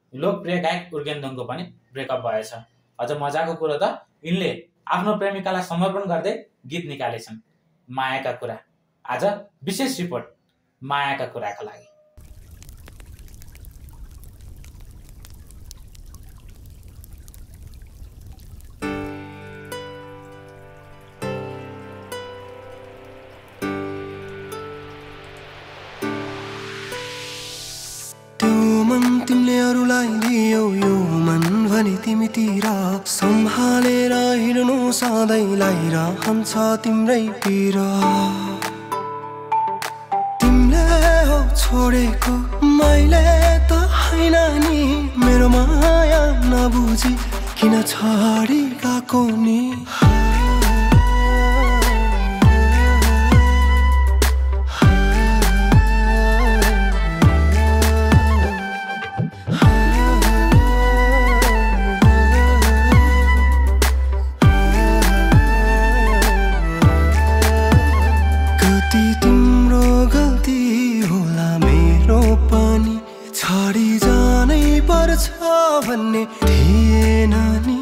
लोकप्रिय गायक उर्गेन्दङको पनि ब्रेकअप भएछ। अझ मजाको कुरो त यिनले आफ्नो प्रेमिकालाई समर्पण गर्दै गीत निकालेछन्, मायाका कुरा। आज विशेष रिपोर्ट मायाका कुराका लागि। तिमीले अरूलाई दियौ यो मन भने तिमीतिर सम्हालेर हिँड्नु सधैँलाई रहन्छ तिम्रै पिर। तिमीले हो छोडेको मैले त होइन नि, मेरो माया नबुझी किन छाडी गएको नि। भन्ने थिएन नि,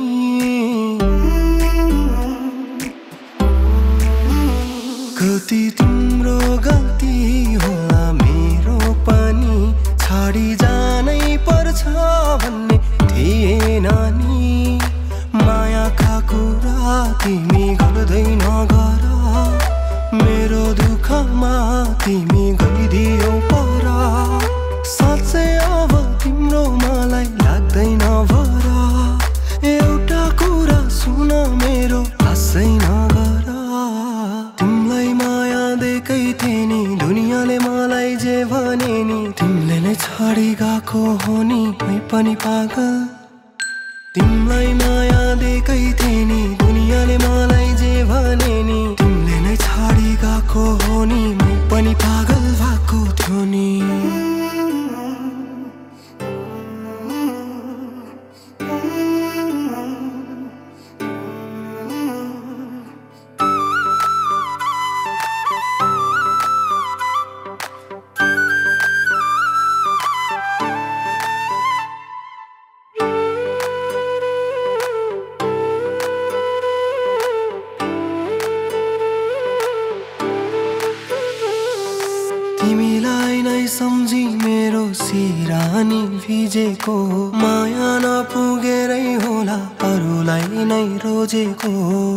कति तिम्रो गल्ती होला मेरो पनि छाडी जानै पर्छ भन्ने थिएन नि। मायाका कुरा तिमी गर्दै नगर, मेरो दुःखमा तिमी गइदियौ पर। साँच्चै अब तिम्रो मलाई लाग्दैन भर, एउटा कुरा सुन मेरो आशै नगर। तिमीलाई माया दिएकै थिएँ नि, दुनियाँले मलाई जे भने नि, तिमीले नै छाडी गएको हो नि मै पनि पागल। तिमीलाई माया दिएकै थिएँ नि, दुनियाँले मलाई जे भने नि, तिमीले नै छाडी गएको हो नि मै पनि पागल भएको थियो नि। तिमीलाई नै सम्झी मेरो सिरानी भिजेको, माया नपुगेरै होला अरूलाई नै रोजेको।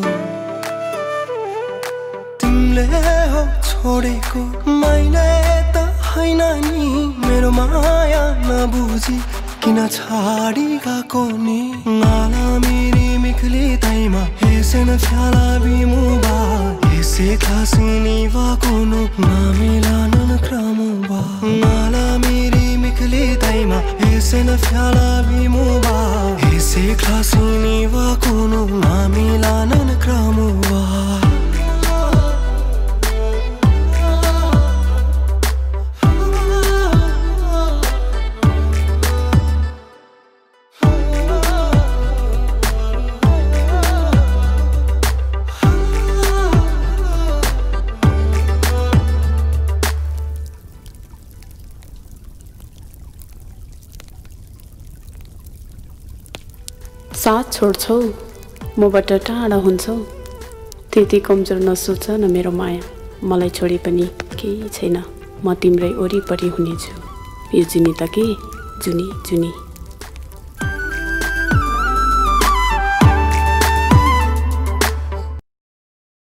तिमीले हो छोडेको मैले त होइन नि, मेरो माया नबुझी किन छाडी गएको नि। माला मेरी मिखली ताइमा हेसेन फ्याला बिमुबा, हेसे खासिनी वाकोनो मामिला नन क्रमुबा। माला मेरी मिखली ताइमा हेसेन फ्याला बिमुबा, हेसे खासिनी वाकोनो मामिला नन क्रमुबा। साथ छोड्छौ मबाट टाढा हुन्छौ, त्यति कमजोर नसोच न मेरो माया। मलाई छोडे पनि केही छैन, म तिम्रै वरिपरि हुनेछु। यो जुनी त के जुनी जुनी।